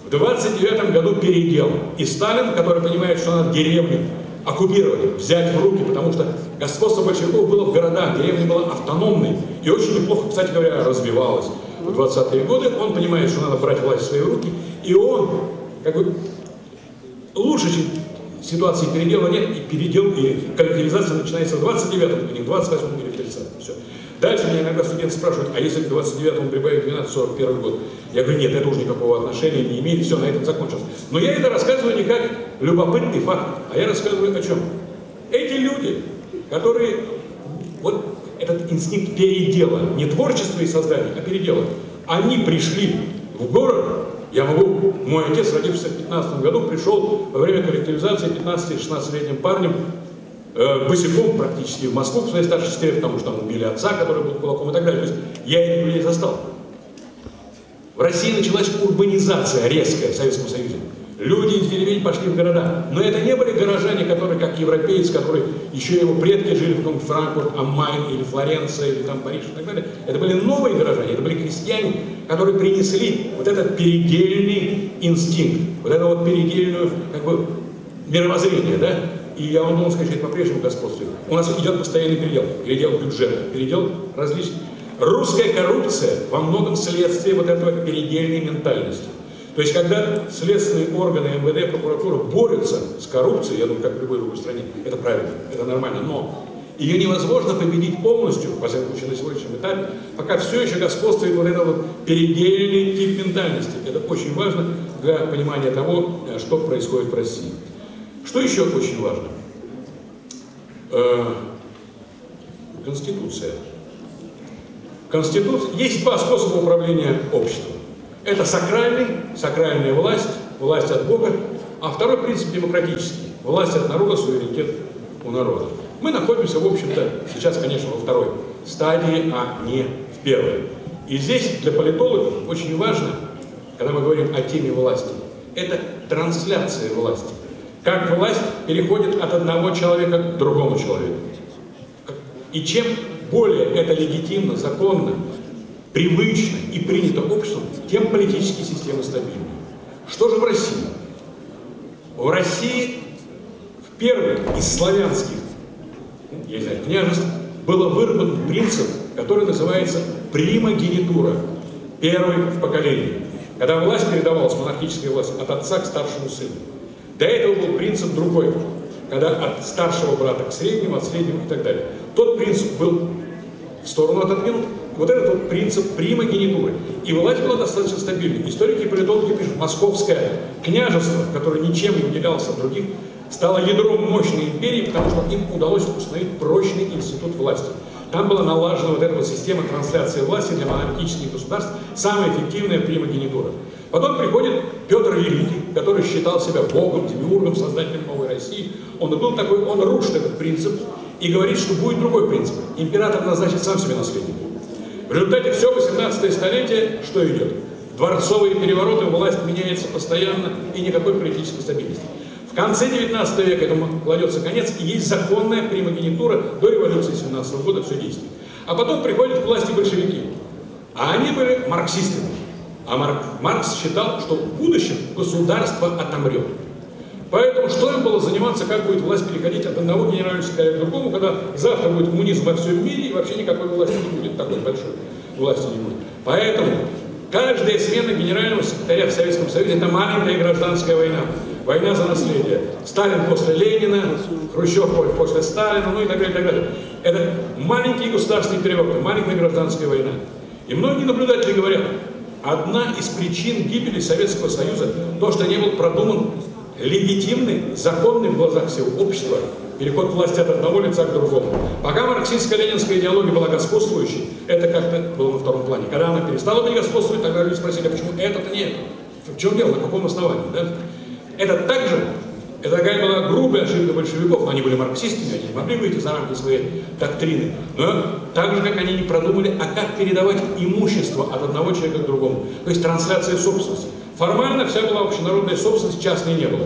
В 29 году передел. И Сталин, который понимает, что надо деревню оккупировать, взять в руки, потому что господство большевиков было в городах, деревня была автономной и очень неплохо, кстати говоря, развивалась. В 20-е годы он понимает, что надо брать власть в свои руки, и он, как бы, лучше, чем ситуации передела нет, и передел, и коллективизация начинается в 29-м, а не в 28-м или в 30-м. Все. Дальше меня иногда студенты спрашивают, а если к 29-му прибавить 12-41 год? Я говорю, нет, это уже никакого отношения не имеет, все, на этом закончилось. Но я это рассказываю не как любопытный факт, а я рассказываю о чем? Эти люди, которые, вот этот инстинкт передела, не творчества и создания, а передела, они пришли в город, мой отец, родившийся в 15 году, пришел во время коллективизации 15-16-летним парнем, босиком практически в Москву в своей старшей сестре, потому что там убили отца, который был кулаком и так далее. То есть я этих людей застал. В России началась урбанизация резкая в Советском Союзе. Люди из деревень пошли в города. Но это не были горожане, которые, как европеец, которые еще его предки жили в том Франкфурт, Аммайн или Флоренция, или там Париж и так далее. Это были новые горожане, это были крестьяне, которые принесли вот этот передельный инстинкт, вот это вот передельную, как бы, мировоззрение, да? И я вам должен сказать, что это по-прежнему господствует. У нас идет постоянный передел бюджета, передел различных. Русская коррупция во многом следствие вот этого передельной ментальности. То есть, когда следственные органы, МВД, прокуратура борются с коррупцией, я думаю, как в любой другой стране, это правильно, это нормально, но ее невозможно победить полностью, во всяком случае, на сегодняшнем этапе, пока все еще господствует вот этот вот передельный тип ментальности. Это очень важно для понимания того, что происходит в России. Что еще очень важно? Конституция. Есть два способа управления обществом. Это сакральная власть, власть от Бога, а второй принцип демократический, власть от народа, суверенитет у народа. Мы находимся, в общем-то, сейчас, конечно, во второй стадии, а не в первой. И здесь для политологов очень важно, когда мы говорим о теме власти, это трансляция власти. Как власть переходит от одного человека к другому человеку. И чем более это легитимно, законно, привычно и принято обществом, тем политические системы стабильнее. Что же в России? В России в первых из славянских, я не знаю, княжеств был выработан принцип, который называется примогенитура, первый в поколении, когда власть передавалась, монархическая власть, от отца к старшему сыну. До этого был принцип другой, когда от старшего брата к среднему, от среднего и так далее. Тот принцип был в сторону отодвинут. Вот этот вот принцип примогенитуры. И власть была достаточно стабильной. Историки и политологи пишут, московское княжество, которое ничем не выделялось от других, стало ядром мощной империи, потому что им удалось установить прочный институт власти. Там была налажена вот эта вот система трансляции власти для монархических государств, самая эффективная примогенитура. Потом приходит Петр Великий, который считал себя богом, демиургом, создателем новой России. Он был такой, он рушит этот принцип и говорит, что будет другой принцип. Император назначит сам себе наследника. В результате все 18 столетие, что идет? Дворцовые перевороты, власть меняется постоянно и никакой политической стабильности. В конце 19 века этому кладется конец, и есть законная примогенитура, до революции 17 года все действует. А потом приходят к власти большевики. А они были марксистами. А Маркс считал, что в будущем государство отомрет. Поэтому что им было заниматься, как будет власть переходить от одного генерального секретаря к другому, когда завтра будет коммунизм во всем мире, и вообще никакой власти не будет, такой большой власти не будет. Поэтому каждая смена генерального секретаря в Советском Союзе – это маленькая гражданская война. Война за наследие. Сталин после Ленина, Хрущев после Сталина, ну и так далее, и так далее. Это маленькие государственные перевороты, маленькая гражданская война. И многие наблюдатели говорят, одна из причин гибели Советского Союза – то, что не был продуман легитимный, законный в глазах всего общества переход власти от одного лица к другому. Пока марксистско-ленинская идеология была господствующей, это как-то было на втором плане. Когда она перестала быть господствовать, тогда люди спросили, а почему это-то нет? В чем дело, на каком основании? Да? Это также, это такая была грубая ошибка большевиков, но они были марксистами, они не могли выйти за рамки своей доктрины. Но так же, как они не продумали, а как передавать имущество от одного человека к другому. То есть трансляция собственности. Формально вся была общенародная собственность, частной не было.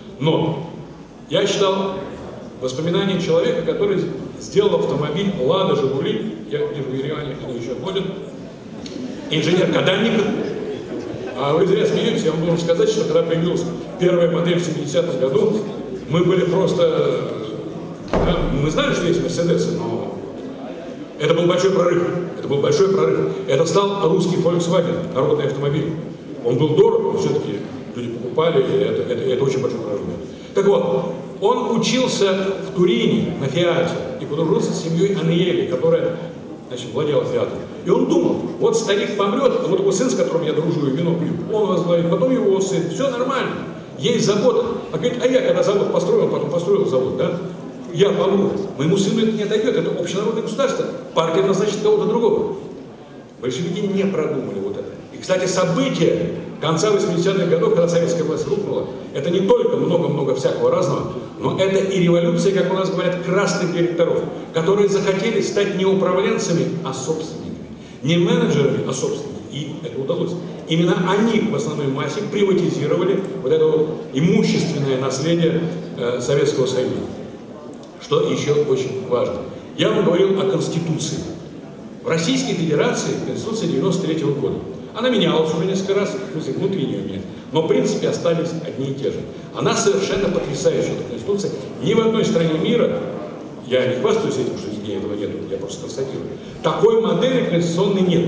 Но я читал воспоминания человека, который сделал автомобиль «Лада Жигули», я вижу в Ереване, они еще ходят, инженер Каданников, А вы зря смеетесь, я вам должен сказать, что когда появилась первая модель в 70-х году, мы были просто... Да, мы знали, что есть Мерседесы, но это был большой прорыв. Это был большой прорыв. Это стал русский Volkswagen, народный автомобиль. Он был дорог, но все-таки люди покупали, и это очень большой прорыв. Так вот, он учился в Турине на Фиате и подружился с семьей Аниели, которая, значит, владела Фиатом. И он думал, вот старик помрет, а вот его сын, с которым я дружу и вино пью, он возглавит, потом его сын, все нормально, есть завод. А говорит, а я когда завод построил, потом построил завод, да, я помру, моему сыну это не дойдет, это общенародное государство, партия назначит кого-то другого. Большевики не продумали вот это. И, кстати, события конца 80-х годов, когда советская власть рухнула, это не только много-много всякого разного, но это и революция, как у нас говорят, красных директоров, которые захотели стать не управленцами, а собственниками. Не менеджерами, а собственниками. И это удалось. Именно они в основной массе приватизировали вот это вот имущественное наследие Советского Союза. Что еще очень важно. Я вам говорил о Конституции. В Российской Федерации Конституция 93-го года. Она менялась уже несколько раз, в смысле внутреннюю нет, но в принципе остались одни и те же. Она совершенно потрясающая, эта Конституция. Ни в одной стране мира, я не хвастаюсь этим, что нигде этого нет, я просто констатирую, такой модели конституционной нет.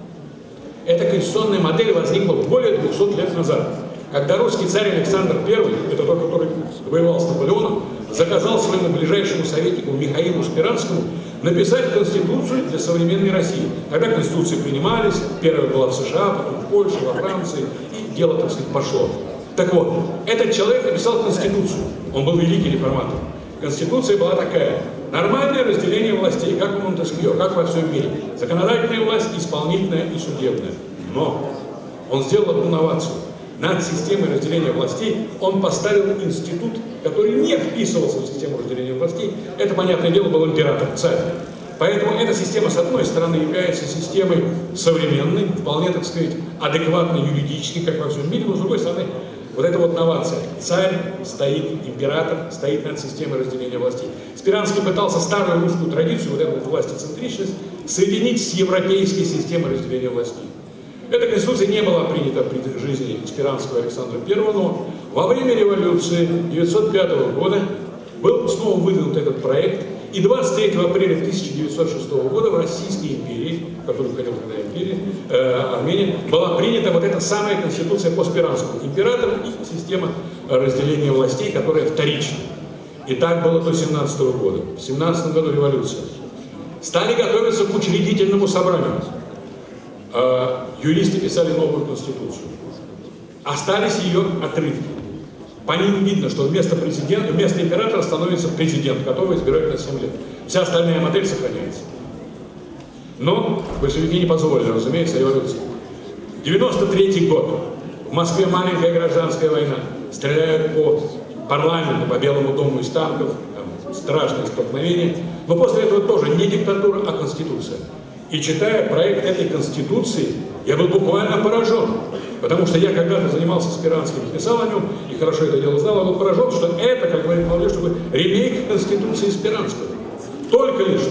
Эта конституционная модель возникла более 200 лет назад, когда русский царь Александр I, это тот, который воевал с Наполеоном, заказал своему ближайшему советнику Михаилу Спиранскому написать Конституцию для современной России. Тогда Конституции принимались, первая была в США, потом в Польше, во Франции, и дело, так сказать, пошло. Так вот, этот человек написал Конституцию, он был великий реформатор. Конституция была такая: нормальное разделение властей, как у Монтескье, как во всем мире. Законодательная власть, исполнительная и судебная. Но он сделал одну новацию. Над системой разделения властей он поставил институт, который не вписывался в систему разделения властей. Это, понятное дело, был император, царь. Поэтому эта система, с одной стороны, является системой современной, вполне, так сказать, адекватной юридически, как во всем мире, но, с другой стороны, вот эта вот новация. Царь стоит, император стоит над системой разделения властей. Спиранский пытался старую русскую традицию, вот эту вот властицентричность, соединить с европейской системой разделения властей. Эта конституция не была принята при жизни Спиранского Александра I, но во время революции 1905 года был снова выдвинут этот проект, и 23 апреля 1906 года в Российской империи, в которую входила тогда империя, Армения, была принята вот эта самая конституция по Спиранскому. Император и система разделения властей, которая вторична. И так было до 1917 года. В 1917 году революция. Стали готовиться к учредительному собранию. Юристы писали новую конституцию. Остались ее отрывки. По ним видно, что вместо императора становится президент, которого избирают на 7 лет. Вся остальная модель сохраняется. Но большевики не позволили, разумеется, революции. 93-й год. В Москве маленькая гражданская война. Стреляют по парламенту, по Белому дому из танков. Там страшные столкновения. Но после этого тоже не диктатура, а конституция. И читая проект этой конституции, я был буквально поражен. Потому что я когда-то занимался Спиранским, писал о нем, и хорошо это дело знал, я был поражен, что это, как говорит молодежь, чтобы ремейк конституции Спиранского. Только лишь.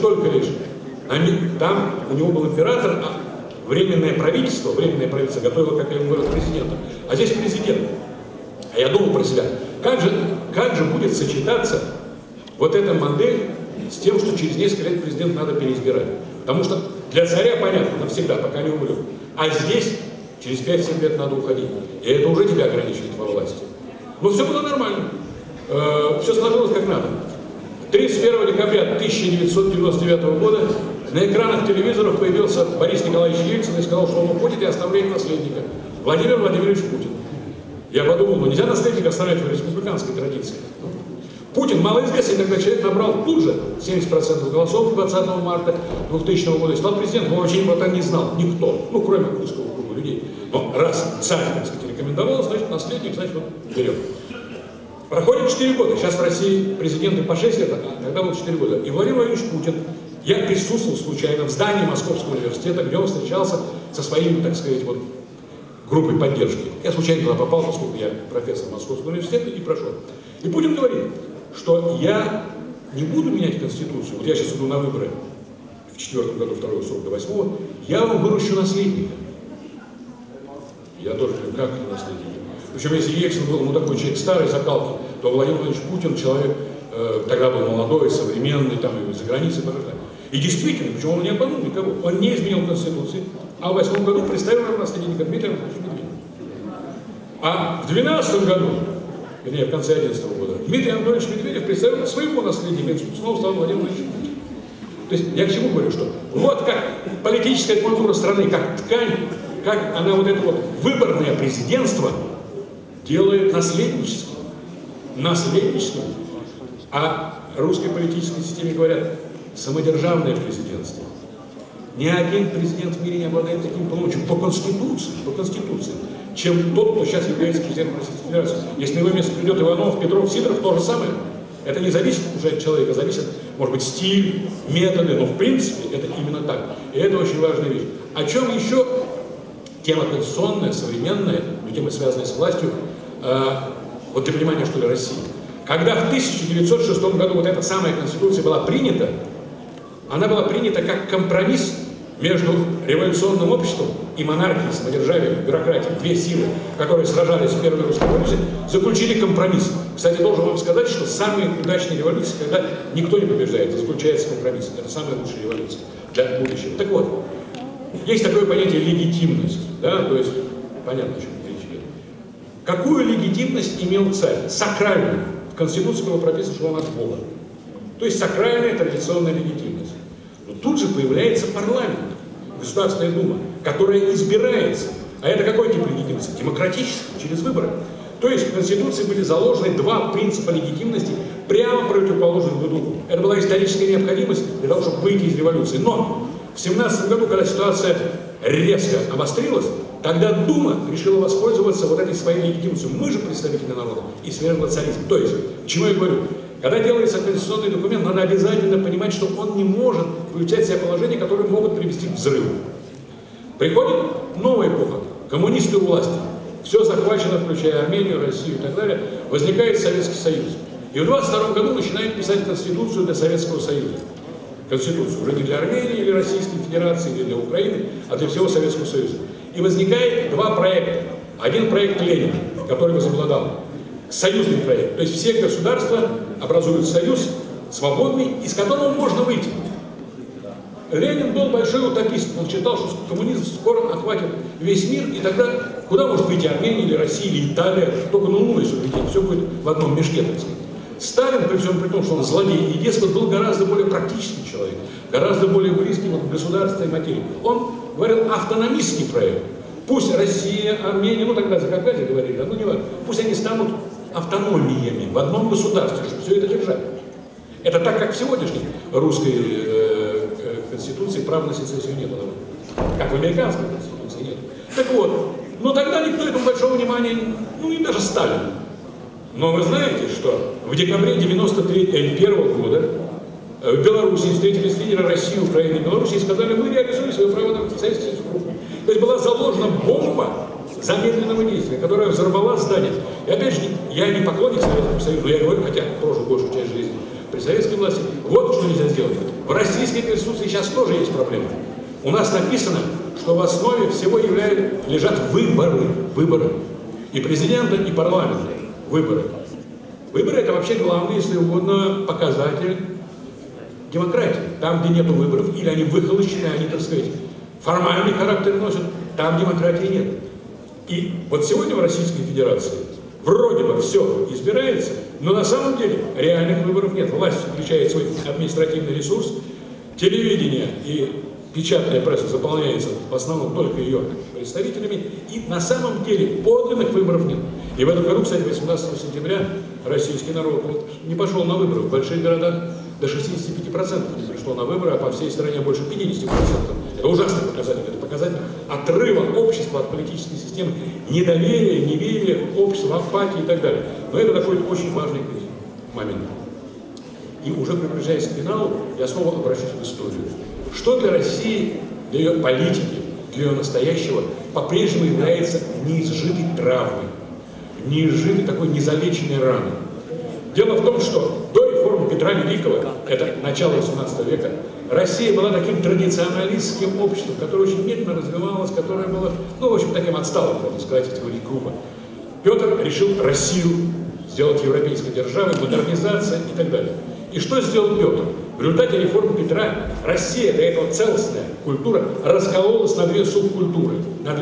Там у него был император, а временное правительство готовило, как я ему говорил, президента. А здесь президент. А я думал про себя, как же будет сочетаться вот эта модель с тем, что через несколько лет президент надо переизбирать. Потому что для царя понятно, навсегда, пока не умрет. А здесь через 5-7 лет надо уходить. И это уже тебя ограничивает во власти. Но все было нормально. Все сложилось как надо. 31 декабря 1999 года на экранах телевизоров появился Борис Николаевич Ельцин и сказал, что он уходит и оставляет наследника. Владимир Владимирович Путин. Я подумал, ну нельзя наследника оставлять в республиканской традиции. Путин, малоизвестный тогда человек, набрал тут же 70% голосов 20 марта 2000 года и стал президентом. Он вообще про это не знал никто, ну кроме узкого круга людей. Но раз царь, так сказать, рекомендовал, значит наследник, значит вот берет. Проходит 4 года. Сейчас в России президенты по 6 лет, а тогда было 4 года. И Владимир Владимирович Путин, я присутствовал случайно в здании Московского университета, где он встречался со своими, так сказать, вот, группой поддержки. Я случайно туда попал, поскольку я профессор Московского университета, и прошел. И Путин говорит, что я не буду менять Конституцию, вот я сейчас иду на выборы в 4-м году, второй срок до 8-го, я вам выращу наследника. Я тоже говорю, как это наследие? Причем, если Ельцин был, ну, такой человек старой закалки, то Владимир Владимирович Путин человек, тогда был молодой, современный, там, и за границей, и действительно, причем он не обманул никого, он не изменил Конституции, а в 2008 году представил нам наследника Дмитрия Анатольевича Медведева. А в 2012 году, вернее, в конце 2011 года, Дмитрий Анатольевич Медведев представил своего наследника, снова стал Владимир Владимирович Путин. То есть я к чему говорю, что вот как политическая культура страны, как ткань, как она вот это вот выборное президентство делает наследническим. Наследническим. А русской политической системе говорят самодержавное президентство. Ни один президент в мире не обладает таким полномочием по Конституции, чем тот, кто сейчас является президентом Российской Федерации. Если на его место придет Иванов, Петров, Сидоров, то же самое. Это не зависит уже от человека, зависит, может быть, стиль, методы, но в принципе это именно так. И это очень важная вещь. О чем еще тема конституционная, современная, но тема, связанная с властью, вот для понимания, что ли, России. Когда в 1906 году вот эта самая Конституция была принята, она была принята как компромисс между революционным обществом и монархией, самодержавием, бюрократией. Две силы, которые сражались в Первой русской революции, заключили компромисс. Кстати, должен вам сказать, что самые удачные революции, когда никто не побеждает, заключается компромисс. Это самая лучшая революция для будущего. Так вот, есть такое понятие легитимность, да, то есть, понятно, о чем речь идет. Какую легитимность имел царь? Сакральную. В Конституции было прописано, что он от Бога. То есть сакральная традиционная легитимность. Но тут же появляется парламент, Государственная Дума, которая избирается. А это какой тип легитимности? Демократический, через выборы. То есть в Конституции были заложены два принципа легитимности, прямо противоположных друг другу. Это была историческая необходимость для того, чтобы выйти из революции. Но в 1917 году, когда ситуация резко обострилась, тогда Дума решила воспользоваться вот этой своей легитимностью. Мы же представители народа и свергла царизм. То есть, к чему я говорю? Когда делается конституционный документ, надо обязательно понимать, что он не может включать в себя положения, которые могут привести к взрыву. Приходит новая эпоха, коммунисты у власти. Все захвачено, включая Армению, Россию и так далее. Возникает Советский Союз. И в 1922 году начинают писать Конституцию для Советского Союза. Конституцию уже не для Армении или Российской Федерации, или для Украины, а для всего Советского Союза. И возникает два проекта. Один проект Ленина, который возобладал. Союзный проект. То есть все государства образуют союз свободный, из которого можно выйти. Ленин был большой утопист. Он считал, что коммунизм скоро охватит весь мир, и тогда куда может выйти Армения, или Россия, или Италия? Только на Луну, если улететь, все будет в одном мешке, так сказать. Сталин, при всем при том, что он злодей и деспот, был гораздо более практичный человек, гораздо более близкий к государственной материи. Он говорил автономистский проект. Пусть Россия, Армения, ну тогда Закавказье говорили, ну не важно, пусть они станут автономиями в одном государстве, чтобы все это держать. Это так, как в сегодняшней русской конституции права на сецессию нет. Как в американской конституции нет. Так вот, но тогда никто этому большого внимания, ну и даже Сталин. Но вы знаете, что в декабре 1991 года в Белоруссии встретились лидеры России, Украины и Белоруссии и сказали, мы реализуем свое право на советскую группу. То есть была заложена бомба замедленного действия, которая взорвала здание. И опять же, я не поклонник Советского Союза, но я говорю, хотя прожил большую часть жизни при советской власти, вот что нельзя сделать. В российской конституции сейчас тоже есть проблема. У нас написано, что в основе всего лежат выборы. И президента, и парламента. Выборы. Выборы — это вообще главный, если угодно, показатель демократии. Там, где нету выборов, или они выхолощены, они, так сказать, формальный характер носят, там демократии нет. И вот сегодня в Российской Федерации вроде бы все избирается, но на самом деле реальных выборов нет. Власть включает свой административный ресурс, телевидение и печатная пресса заполняется в основном только ее представителями, и на самом деле подлинных выборов нет. И в этом году, кстати, 18 сентября российский народ не пошел на выборы. В больших городах до 65% не пришло на выборы, а по всей стране больше 50%. Это ужасный показатель. Это показатель отрыва общества от политической системы, недоверия, неверия общества, апатии и так далее. Но это такой очень важный момент. И уже приближаясь к финалу, я снова обращусь в историю. Что для России, для ее политики, для ее настоящего по-прежнему является неизжитой травмой, неизжитой такой незалеченной раной? Дело в том, что до реформы Петра Великого, это начало 18 века, Россия была таким традиционалистским обществом, которое очень медленно развивалось, которое было, ну, в общем, таким отсталым, можно сказать, если говорить грубо. Петр решил Россию сделать европейской державой, модернизация и так далее. И что сделал Петр? В результате реформы Петра Россия, до этого целостная культура, раскололась на две субкультуры.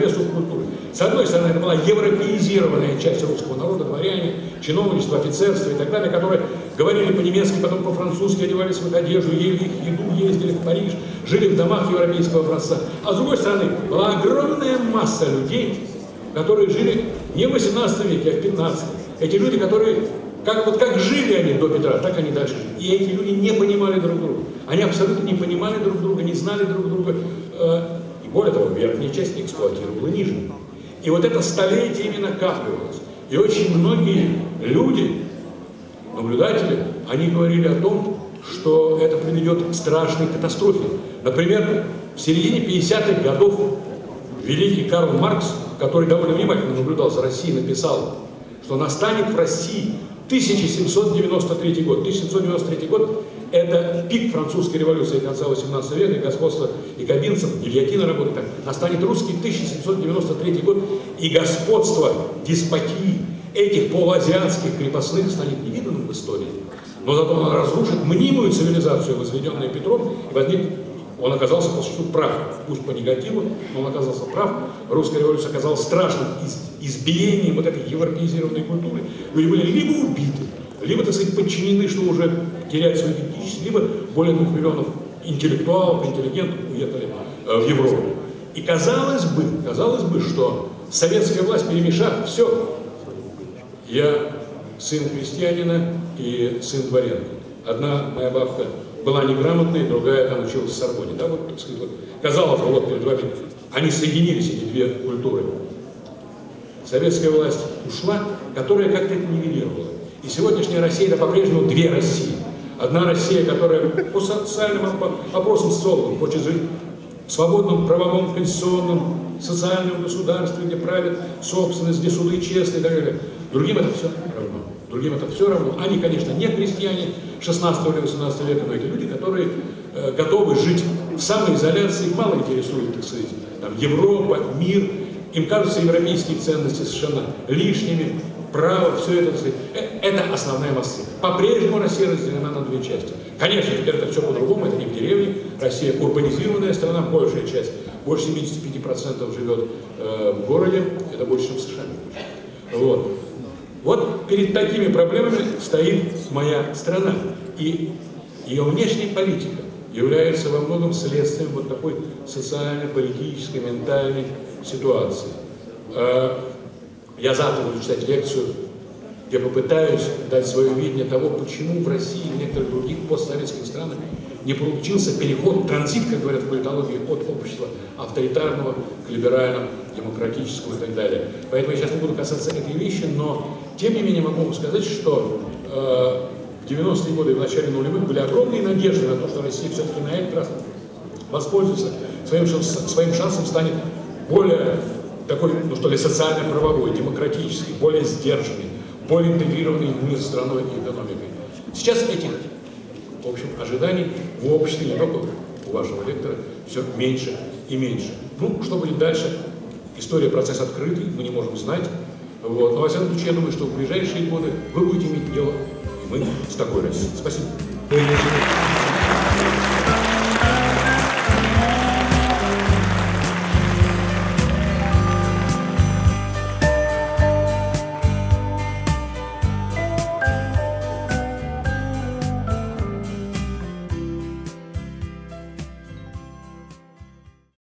С одной стороны, это была европеизированная часть русского народа, дворяне, чиновничество, офицерство и так далее, которые говорили по-немецки, потом по-французски, одевались в их одежду, ели их еду, ездили в Париж, жили в домах европейского образца. А с другой стороны, была огромная масса людей, которые жили не в 18 веке, а в 15. Эти люди, которые, как жили они до Петра, так они дальше жили. И эти люди не понимали друг друга. Они абсолютно не понимали друг друга, не знали друг друга. И более того, верхняя часть не эксплуатировала нижнюю. И вот это столетиями накапливалось. И очень многие люди, наблюдатели, они говорили о том, что это приведет к страшной катастрофе. Например, в середине 50-х годов великий Карл Маркс, который довольно внимательно наблюдал за Россией, написал, что настанет в России 1793 год. 1793 год – это пик французской революции конца 18 века, господство якобинцев, гильотина работает так. Настанет русский 1793 год, и господство деспотии этих полуазиатских крепостных станет невиданным в истории. Но зато он разрушит мнимую цивилизацию, возведенную Петром, и возник. Он оказался, по сути, прав, пусть по негативу, но он оказался прав. Русская революция оказалась страшным избиением вот этой европеизированной культуры. Люди были либо убиты, либо, так сказать, подчинены, что уже терять свою идентичность, либо более 2 миллионов интеллектуалов, интеллигентов уехали в Европу. И казалось бы, что советская власть, перемешав все, я сын крестьянина и сын дворянки. Одна моя бабка была неграмотной, другая там училась в Сорбоне. Да, вот, так сказать, вот, казалось бы, вот перед вами они соединились, эти две культуры. Советская власть ушла, которая как-то это нивелировала. И сегодняшняя Россия – это по-прежнему две России. Одна Россия, которая по социальным опросам социологов хочет жить в свободном, правовом, конституционном, социальном государстве, где правит собственность, где суды честные и так далее. Другим это все равно. Они, конечно, не крестьяне 16 или 18 века, но это люди, которые готовы жить в самоизоляции, их мало интересует, так сказать, там, Европа, мир. Им кажутся европейские ценности совершенно лишними, право, все это, так сказать, это основная масса. По-прежнему Россия разделена на две части. Конечно, теперь это все по-другому, это не в деревне. Россия урбанизированная страна, большая часть, больше 75% живет в городе, это больше, чем в США. Вот перед такими проблемами стоит моя страна. И ее внешняя политика является во многом следствием вот такой социальной, политической, ментальной ситуации. Я завтра буду читать лекцию, где попытаюсь дать свое видение того, почему в России и в некоторых других постсоветских странах не получился переход, транзит, как говорят в политологии, от общества авторитарного к либеральному, демократическому и так далее. Поэтому я сейчас не буду касаться этой вещи, но тем не менее могу сказать, что в 90-е годы и в начале нулевых были огромные надежды на то, что Россия все-таки на этот раз воспользуется своим шансом, станет более такой, ну что ли, социально-правовой, демократической, более сдержанной, более интегрированной в мир страной и экономикой. Сейчас этих, в общем, ожиданий в обществе, не только у вашего лектора, все меньше и меньше. Ну, что будет дальше? История, процесс открытый, мы не можем знать. Вот. Но, во всяком случае, я думаю, что в ближайшие годы вы будете иметь дело, и мы, с такой Россией. Спасибо.